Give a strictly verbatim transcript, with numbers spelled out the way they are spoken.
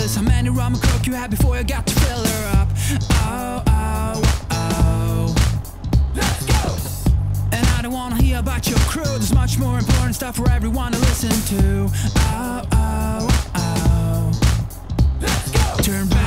is how many rum and coke you had before you got to fill her up. Oh, oh, oh. Let's go! And I don't wanna hear about your crew. There's much more important stuff for everyone to listen to. Oh, oh, oh. Let's go! Turn back.